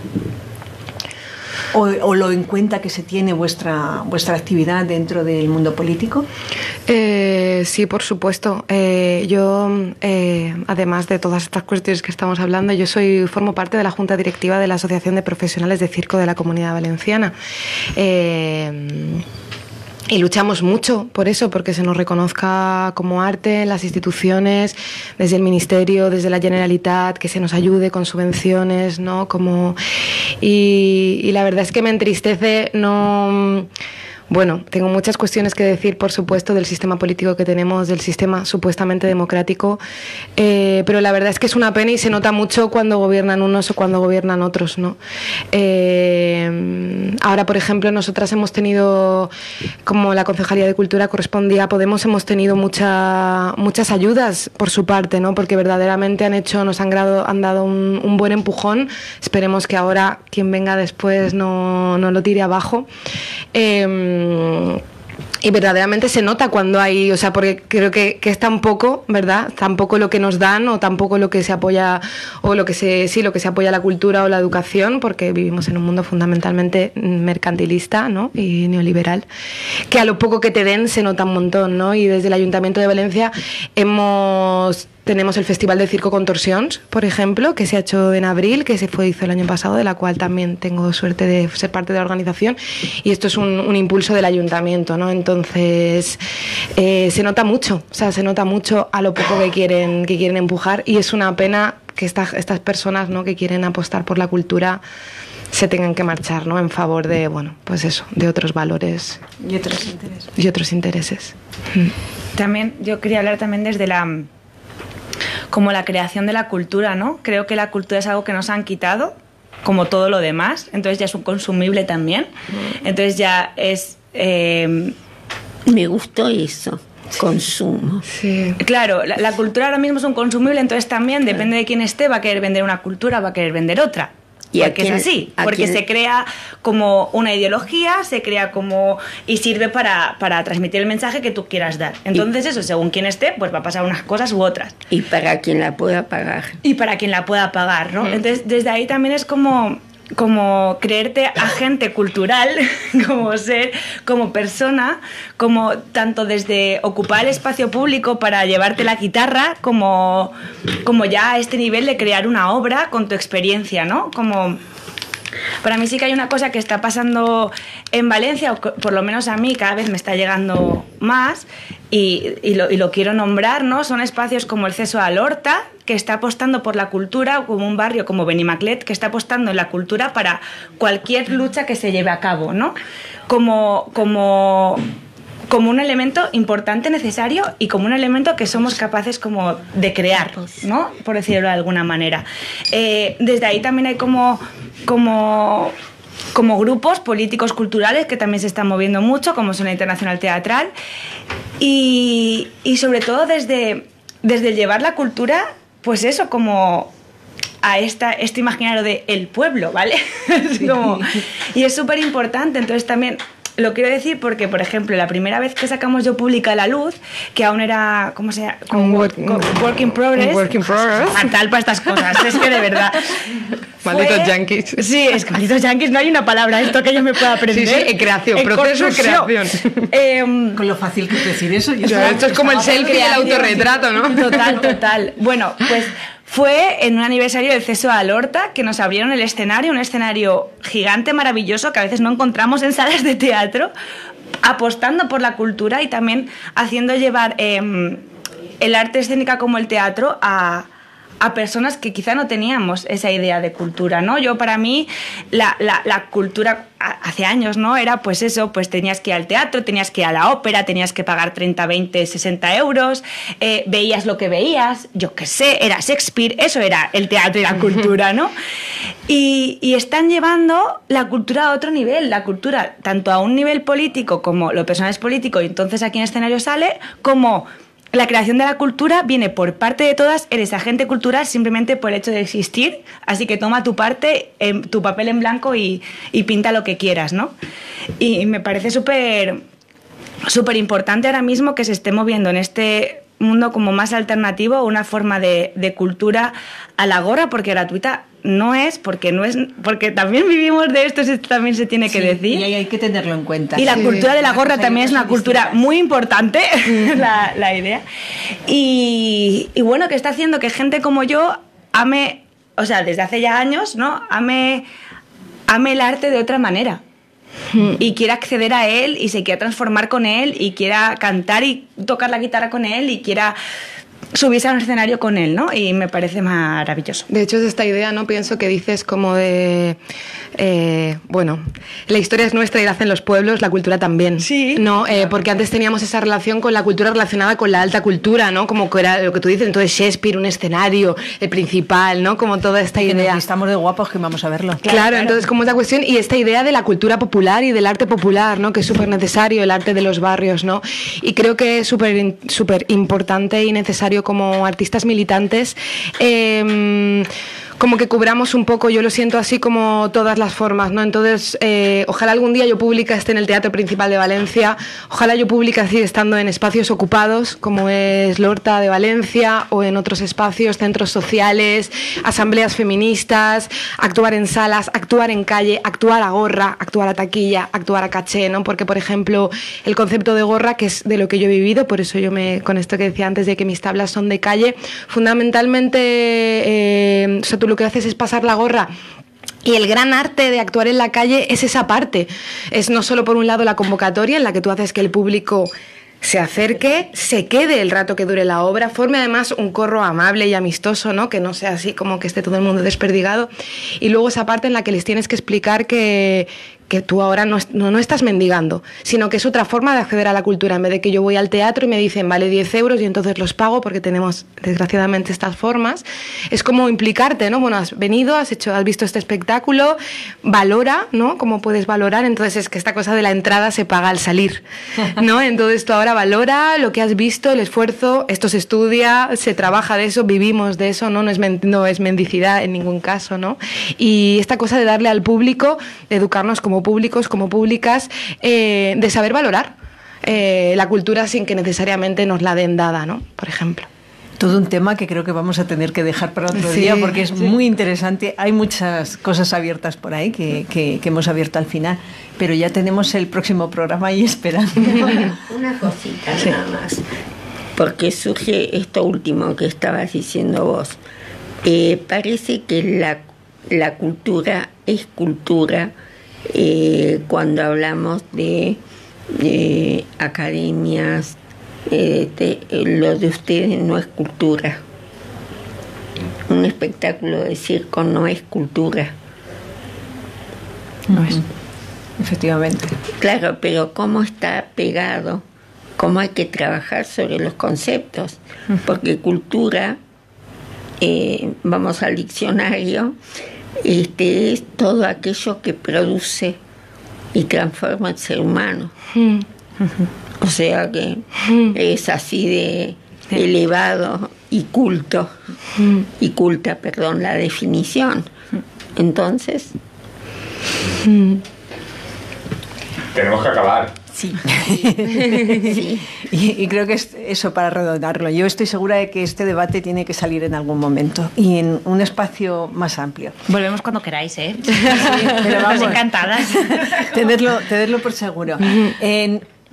¿O lo en cuenta que se tiene vuestra actividad dentro del mundo político? Sí, por supuesto. Yo, además de todas estas cuestiones que estamos hablando, yo formo parte de la Junta Directiva de la Asociación de Profesionales de Circo de la Comunidad Valenciana. Y luchamos mucho por eso, porque se nos reconozca como arte en las instituciones, desde el Ministerio, desde la Generalitat, que se nos ayude con subvenciones, ¿no? Y la verdad es que me entristece no... Bueno, tengo muchas cuestiones que decir, por supuesto, del sistema político que tenemos, del sistema supuestamente democrático, pero la verdad es que es una pena y se nota mucho cuando gobiernan unos o cuando gobiernan otros, ¿no? Ahora, por ejemplo, nosotras hemos tenido, como la Concejalía de Cultura correspondía a Podemos, hemos tenido muchas ayudas por su parte, ¿no? Porque verdaderamente nos han dado un buen empujón. Esperemos que ahora quien venga después no lo tire abajo. Y verdaderamente se nota cuando hay, o sea, porque creo que es tan poco, ¿verdad? Tan poco lo que nos dan o tan poco lo que se apoya o lo que se apoya la cultura o la educación, porque vivimos en un mundo fundamentalmente mercantilista, ¿no? Y neoliberal, que a lo poco que te den se nota un montón, ¿no? Y desde el Ayuntamiento de Valencia tenemos el Festival de Circo Contorsions, por ejemplo, que se ha hecho en abril, que hizo el año pasado, de la cual también tengo suerte de ser parte de la organización, y esto es un impulso del ayuntamiento, ¿no? Entonces se nota mucho, o sea, se nota mucho a lo poco que quieren empujar, y es una pena que estas personas, ¿no?, que quieren apostar por la cultura se tengan que marchar, ¿no?, en favor de, bueno, pues eso, de otros valores y otros intereses. También yo quería hablar también desde como la creación de la cultura, ¿no? Creo que la cultura es algo que nos han quitado, como todo lo demás, entonces ya es un consumible también, entonces ya es... Me gustó eso, consumo. Sí. Claro, la cultura ahora mismo es un consumible, entonces también depende de quién esté, va a querer vender una cultura, va a querer vender otra. Porque es así, porque se crea como una ideología, se crea como... y sirve para transmitir el mensaje que tú quieras dar. Entonces eso, según quien esté, pues va a pasar unas cosas u otras. Y para quien la pueda pagar. Y para quien la pueda pagar, ¿no? Entonces desde ahí también es como creerte agente cultural, como ser, como persona, como tanto desde ocupar el espacio público para llevarte la guitarra, como ya a este nivel de crear una obra con tu experiencia, ¿no? Como... Para mí sí que hay una cosa que está pasando en Valencia, o por lo menos a mí cada vez me está llegando más, y lo quiero nombrar, ¿no? Son espacios como el Ceso al Horta, que está apostando por la cultura, o como un barrio como Benimaclet, que está apostando en la cultura para cualquier lucha que se lleve a cabo, ¿no? Como un elemento importante, necesario, y como un elemento que somos capaces como de crear, ¿no? Por decirlo de alguna manera. Desde ahí también hay como grupos políticos culturales que también se están moviendo mucho, como son la Internacional Teatral, y sobre todo desde el llevar la cultura, pues eso, como a este imaginario de el pueblo, ¿vale? Y es súper importante, entonces también... Lo quiero decir porque, por ejemplo, la primera vez que sacamos Yo Pública a la luz, que aún era, ¿cómo se llama? Work in Progress. Work in Progress. Fatal para estas cosas, es que de verdad. Malditos yankees. Sí, es que malditos yankees, no hay una palabra esto que yo me pueda aprender. Sí, en creación, proceso de creación. Con lo fácil que es decir eso. Esto es como el selfie y el autorretrato, ¿no? Total. Bueno, pues... Fue en un aniversario del Ceso al Horta que nos abrieron el escenario, un escenario gigante, maravilloso, que a veces no encontramos en salas de teatro, apostando por la cultura y también haciendo llevar el arte escénica como el teatro a personas que quizá no teníamos esa idea de cultura, ¿no? Yo, para mí, la cultura hace años, ¿no? Era pues eso, pues tenías que ir al teatro, tenías que ir a la ópera, tenías que pagar 30, 20, 60 euros, veías lo que veías, yo qué sé, era Shakespeare, eso era el teatro y la cultura, ¿no? Y están llevando la cultura a otro nivel, la cultura tanto a un nivel político como lo personal es político y entonces aquí en escenario sale, como la creación de la cultura viene por parte de todas, eres agente cultural simplemente por el hecho de existir, así que toma tu parte, tu papel en blanco y pinta lo que quieras, ¿no? Y me parece súper importante ahora mismo que se esté moviendo en este mundo como más alternativo una forma de cultura a la gorra, porque gratuita no es, porque también vivimos de esto también se tiene que decir. Y hay que tenerlo en cuenta. Y la cultura de la gorra también es una cultura muy importante, la idea. Y bueno, que está haciendo que gente como yo ame, o sea, desde hace ya años, ¿no? Ame el arte de otra manera. Y quiera acceder a él y se quiera transformar con él y quiera cantar y tocar la guitarra con él y quiera subirse a un escenario con él, ¿no? Y me parece maravilloso. De hecho, es esta idea, ¿no? Pienso que dices como de... bueno, la historia es nuestra y la hacen los pueblos, la cultura también. Sí. ¿No? Porque antes teníamos esa relación con la cultura relacionada con la alta cultura, ¿no? Como que era lo que tú dices, entonces Shakespeare, un escenario, el principal, ¿no? Como toda esta idea. Estamos de guapos que vamos a verlo. Claro, entonces como esta cuestión y esta idea de la cultura popular y del arte popular, ¿no? Que es súper necesario, el arte de los barrios, ¿no? Y creo que es súper importante y necesario como artistas militantes como que cubramos un poco, yo lo siento así, como todas las formas, ¿no? Entonces, ojalá algún día yo publique en el Teatro Principal de Valencia, ojalá yo publique así estando en espacios ocupados, como es L'Horta de Valencia, o en otros espacios, centros sociales, asambleas feministas, actuar en salas, actuar en calle, actuar a gorra, actuar a taquilla, actuar a caché, ¿no? Porque, por ejemplo, el concepto de gorra, que es de lo que yo he vivido, por eso yo con esto que decía antes de que mis tablas son de calle, fundamentalmente, o sea, tú lo que haces es pasar la gorra. Y el gran arte de actuar en la calle es esa parte. Es no solo por un lado la convocatoria en la que tú haces que el público se acerque, se quede el rato que dure la obra, forme además un corro amable y amistoso, ¿no? Que no sea así como que esté todo el mundo desperdigado. Y luego esa parte en la que les tienes que explicar que tú ahora no estás mendigando, sino que es otra forma de acceder a la cultura. En vez de que yo voy al teatro y me dicen vale 10 euros y entonces los pago porque tenemos desgraciadamente estas formas, es como implicarte, ¿no? Bueno, has venido, has visto este espectáculo, valora, ¿no? Cómo puedes valorar. Entonces es que esta cosa de la entrada se paga al salir, ¿no? Entonces tú ahora valora lo que has visto, el esfuerzo, esto se estudia, se trabaja de eso, vivimos de eso, ¿no? No es mendicidad en ningún caso, ¿no? Y esta cosa de darle al público, de educarnos como públicos, como públicas, de saber valorar la cultura sin que necesariamente nos la den dada, ¿no? Por ejemplo. Todo un tema que creo que vamos a tener que dejar para otro día porque es muy interesante. Hay muchas cosas abiertas por ahí que hemos abierto al final, pero ya tenemos el próximo programa ahí esperando. Una cosita nada más, porque surge esto último que estabas diciendo vos. Parece que la cultura es cultura cuando hablamos de academias, lo de ustedes no es cultura. Un espectáculo de circo no es cultura. No es, efectivamente. Claro, pero cómo está pegado, cómo hay que trabajar sobre los conceptos, porque cultura, vamos al diccionario, es todo aquello que produce y transforma al ser humano. O sea que es así de elevado y culto, y culta, perdón, la definición. Entonces... Tenemos que acabar. Sí. Sí. Y creo que es eso para redondarlo. Yo estoy segura de que este debate tiene que salir en algún momento y en un espacio más amplio. Volvemos cuando queráis, ¿eh? Sí, pero vamos, encantadas. tenerlo por seguro.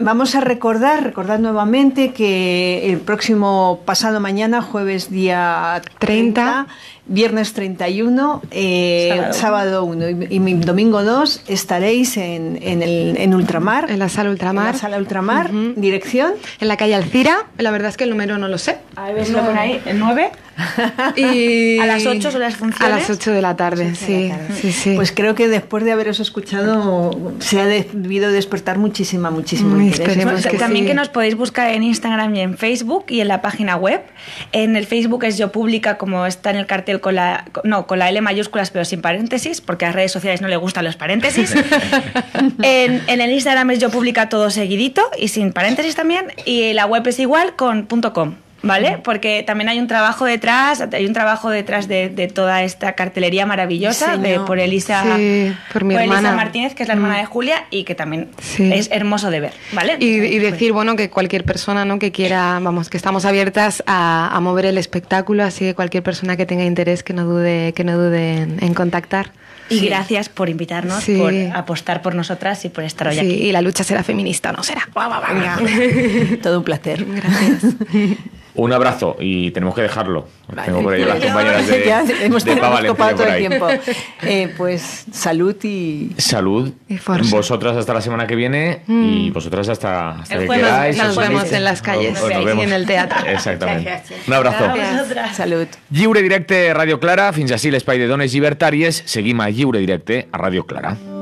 Vamos a recordar nuevamente que el próximo pasado mañana, jueves día 30, viernes 31, sábado 1 y domingo 2 estaréis en Ultramar. En la sala Ultramar. En la sala Ultramar, dirección. En la calle Alcira, la verdad es que el número no lo sé. A ver, lo pone ahí, el 9. Y a las 8 son las funciones. A las 8 de la tarde, sí. Pues creo que después de haberos escuchado se ha debido despertar muchísimo interés. Esperemos que también sí. que nos podéis buscar en Instagram y en Facebook y en la página web. En el Facebook es Yo Pública, como está en el cartel con la L mayúsculas pero sin paréntesis, porque a las redes sociales no le gustan los paréntesis. en el Instagram es Yo Pública todo seguidito y sin paréntesis también, y la web es igual con .com. ¿Vale? Porque también hay un trabajo detrás de toda esta cartelería maravillosa por Elisa, por mi Elisa hermana Martínez, que es la hermana de Julia, y que también es hermoso de ver, ¿vale? Y decir, bueno, que cualquier persona, ¿no?, que quiera, vamos, que estamos abiertas a mover el espectáculo, así que cualquier persona que tenga interés que no dude en contactar. Y gracias por invitarnos, por apostar por nosotras y por estar hoy aquí. Y la lucha será feminista, ¿no será? Todo un placer. Gracias. Un abrazo y tenemos que dejarlo. Tengo por ahí las compañeras de Pavalencia por ahí. Tiempo. Pues salud y fuerza. Vosotras hasta la semana que viene y vosotras hasta que queráis. Nos vemos en las calles y en el teatro. Exactamente. Un abrazo. Salud. Lliure Directe, Radio Clara. Fins així l'espai de dones llibertàries. Seguim a Lliure Directe a Radio Clara.